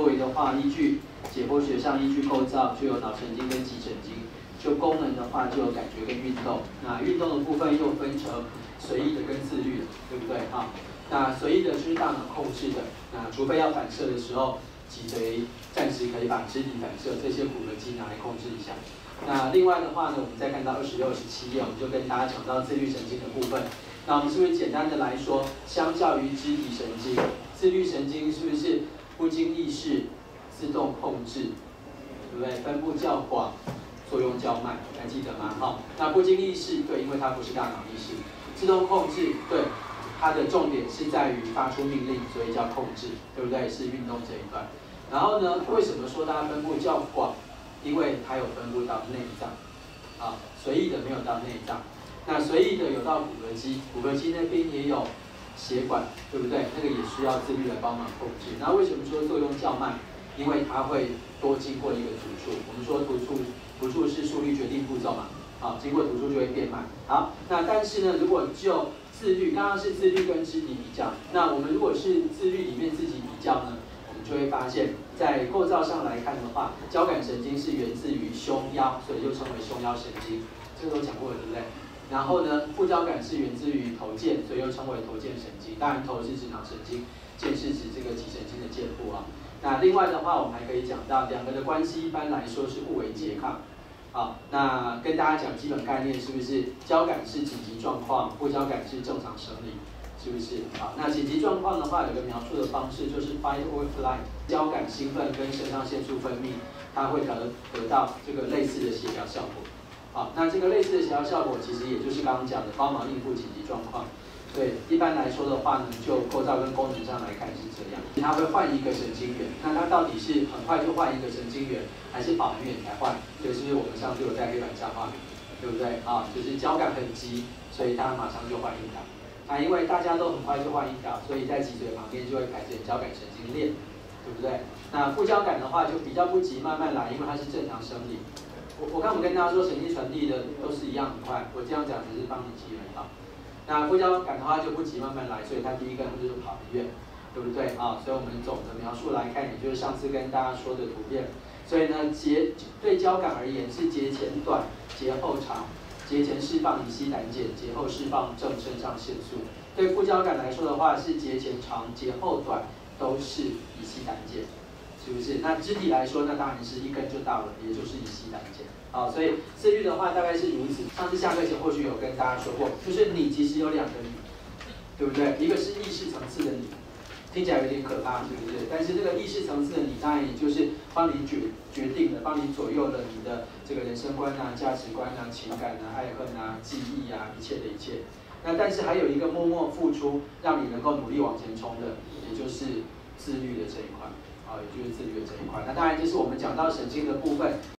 为的话，依据解剖学上依据构造就有脑神经跟脊神经，就功能的话就有感觉跟运动。那运动的部分又分成随意的跟自律的，对不对哈？那随意的就是大脑控制的，那除非要反射的时候，脊髓暂时可以把肢体反射这些骨骼肌拿来控制一下。那另外的话呢，我们再看到26、27页，我们就跟大家讲到自律神经的部分。那我们是不是简单的来说，相较于肢体神经，自律神经是不是不经意识、自动控制，对不对？分布较广，作用较慢，还记得吗？好，那不经意识，对，因为它不是大脑意识。自动控制，对，它的重点是在于发出命令，所以叫控制，对不对？是运动这一段。然后呢，为什么说它分布较广？因为它有分布到内脏，啊，随意的没有到内脏。那随意的有到骨骼肌，骨骼肌那边也有血管，对不对？那个也需要自律来帮忙控制。那为什么说作用较慢？因为它会多经过一个突触。我们说突触是速率决定步骤嘛，好，经过突触就会变慢。好，那但是呢，如果就自律，刚刚是自律跟肢体比较，那我们如果是自律里面自己比较呢，我们就会发现，在构造上来看的话，交感神经是源自于胸腰，所以就称为胸腰神经，这个都讲过了，对不对？然后呢，副交感是源自于头腱，所以又称为头腱神经。当然，头是指脑神经，腱是指这个脊神经的腱部啊。那另外的话，我们还可以讲到两个的关系，一般来说是互为拮抗。好，那跟大家讲基本概念，是不是？交感是紧急状况，副交感是正常生理，是不是？好，那紧急状况的话，有个描述的方式就是 fight or flight， 交感兴奋跟肾上腺素分泌，它会得到这个类似的协调效果。好，那这个类似的协调效果，其实也就是刚刚讲的帮忙应付紧急状况。对，一般来说的话呢，就构造跟功能上来看是这样。它会换一个神经元，那它到底是很快就换一个神经元，还是跑很远才换？这是不是我们上次有在黑板上画，对不对？啊，就是交感很急，所以它马上就换一条。那因为大家都很快就换一条，所以在脊髓旁边就会排成交感神经链，对不对？那副交感的话就比较不急，慢慢来，因为它是正常生理。我刚跟大家说，神经传递的都是一样很快，我这样讲只是帮你记而已啊。那副交感的话就不急，慢慢来，所以它第一个就是跑很远，对不对啊？所以我们总的描述来看，也就是上次跟大家说的图片。所以呢，对交感而言是节前短，节后长，节前释放乙酰胆碱，节后释放正肾上腺素。对副交感来说的话，是节前长，节后短，都是乙酰胆碱。是不是？那肢体来说，那当然是一根就到了，也就是乙酰胆碱。好，所以自律的话大概是如此。上次下课前或许有跟大家说过，就是你其实有两个你，对不对？一个是意识层次的你，听起来有点可怕，是不是？但是这个意识层次的你，当然也就是帮你决定的，帮你左右了你的这个人生观啊、价值观啊、情感啊、爱恨啊、记忆啊，一切的一切。那但是还有一个默默付出，让你能够努力往前冲的，也就是自律的这一块。也就是自律的这一块。那当然，就是我们讲到神经的部分。